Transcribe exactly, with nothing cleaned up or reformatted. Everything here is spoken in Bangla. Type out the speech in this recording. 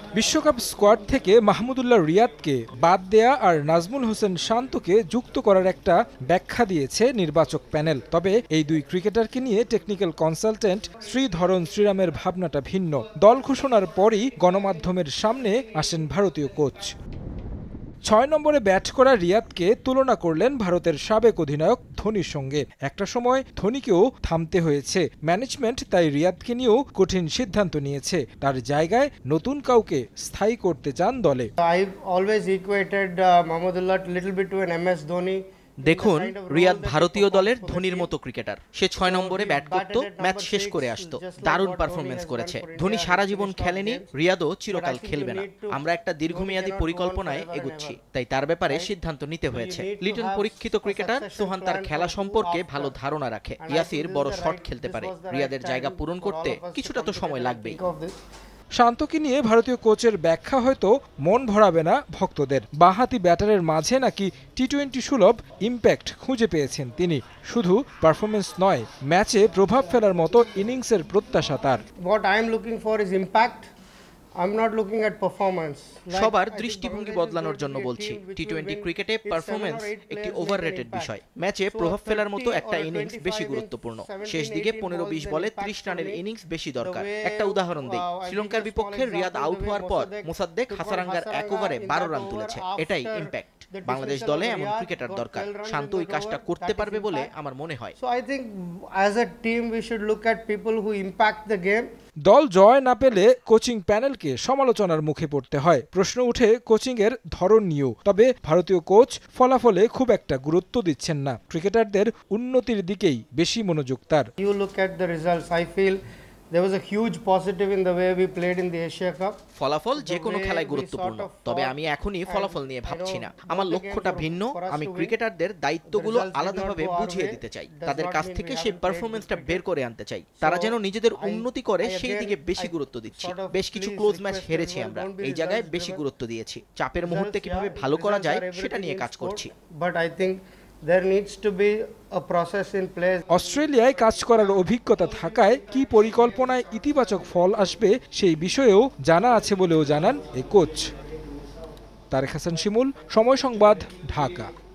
বিশ্বকাপ স্কোয়াড থেকে মাহমুদুল্লাহ রিয়াদকে বাদ দেয়া আর নাজমুল হোসেন শান্তকে যুক্ত করার একটা ব্যাখ্যা দিয়েছে নির্বাচক প্যানেল। তবে এই দুই ক্রিকেটারকে নিয়ে টেকনিক্যাল কনসালটেন্ট শ্রীধরন শ্রীরামের ভাবনাটা ভিন্ন। দল ঘোষণার পরই গণমাধ্যমের সামনে আসেন ভারতীয় কোচ। ছয় নম্বরে ব্যাট করা রিয়াদকে তুলনা করলেন ভারতের সাবেক অধিনায়ক ধোনির সঙ্গে। একটা সময় ধোনিকেও থামতে হয়েছে। ম্যানেজমেন্ট তাই রিয়াদকে নিয়েও কঠিন সিদ্ধান্ত নিয়েছে। তার জায়গায় নতুন কাউকে স্থায়ী করতে চান দলে। দেখুন, রিয়াদ ভারতীয় দলের ধোনির মতো ক্রিকেটার। সে ছয় নম্বরে ব্যাট করত, ম্যাচ শেষ করে আসতো, দারুণ পারফরমেন্স করেছে। ধোনি সারা জীবন খেলেনি, রিয়াদও চিরকাল খেলবে না। আমরা একটা দীর্ঘমেয়াদী পরিকল্পনায় এগুচ্ছি, তাই তার ব্যাপারে সিদ্ধান্ত নিতে হয়েছে। লিটন পরীক্ষিত ক্রিকেটার, সোহান তার খেলা সম্পর্কে ভালো ধারণা রাখে, ইয়াসির বড় শট খেলতে পারে। রিয়াদের জায়গা পূরণ করতে কিছুটা তো সময় লাগবেই। শান্তকে নিয়ে ভারতীয় কোচের ব্যাখ্যা হয়তো মন ভরাবে না ভক্তদের। বাঁহাতি ব্যাটারের মাঝে নাকি টি টোয়েন্টি সুলভ ইম্প্যাক্ট খুঁজে পেয়েছেন তিনি। শুধু পারফরমেন্স নয়, ম্যাচে প্রভাব ফেলার মতো ইনিংসের প্রত্যাশা তার। What I am looking for is impact. I'm not looking at performance. সবার দৃষ্টিভঙ্গি বদলানোর জন্য বলছি। টি টোয়েন্টি ক্রিকেটে পারফরমেন্স একটি ওভাররেটেড বিষয়। ম্যাচে প্রভাব ফেলার মতো একটা ইনিংস বেশি গুরুত্বপূর্ণ। শেষ দিকে পনেরো বিশ বলে ত্রিশ রানের ইনিংস বেশি দরকার। একটা উদাহরণ দেই, শ্রীলঙ্কার বিপক্ষে রিয়াদ আউট হওয়ার পর মোসাদ্দেক হাসারাঙ্গার এক ওভারে বারো রান তুলেছে। এটাই ইম্প্যাক্ট। বাংলাদেশ দলে এমন ক্রিকেটার দরকার। শান্ত ওই কাজটা করতে পারবে বলে আমার মনে হয়। So I think as a team we should look at people who impact the game. দল জয় না পেলে কোচিং প্যানেলকে সমালোচনার মুখে পড়তে হয়। প্রশ্ন উঠে কোচিং এর ধরন নিয়েও। তবে ভারতীয় কোচ ফলাফলে খুব একটা গুরুত্ব দিচ্ছেন না। ক্রিকেটারদের উন্নতির দিকেই বেশি মনোযোগ তার। You look at the results. I feel there was a huge positive in the way we played in the Asia Cup. ফলাফল যে কোনো খেলায় গুরুত্বপূর্ণ, তবে আমি এখনই ফলাফল নিয়ে ভাবছি না। আমার লক্ষ্যটা ভিন্ন। আমি ক্রিকেটারদের দায়িত্বগুলো আলাদাভাবে বুঝিয়ে দিতে চাই, তাদের কাছ থেকে সেই পারফরমেন্সটা বের করে আনতে চাই। তারা যেন নিজেদের উন্নতি করে সেই দিকে বেশি গুরুত্ব দিচ্ছি। বেশ কিছু ক্লোজ ম্যাচ হেরেছি আমরা, এই জায়গায় বেশি গুরুত্ব দিয়েছি। চাপের মুহূর্তে কিভাবে ভালো করা যায় সেটা নিয়ে কাজ করছি। But I think there needs to be a process in place. অস্ট্রেলিয়ায় কাজ করার অভিজ্ঞতা থাকায় কি পরিকল্পনায় ইতিবাচক ফল আসবে সেই বিষয়েও জানা আছে বলেও জানান এই কোচ। তারেক হাসান শিমুল, সময় সংবাদ, ঢাকা।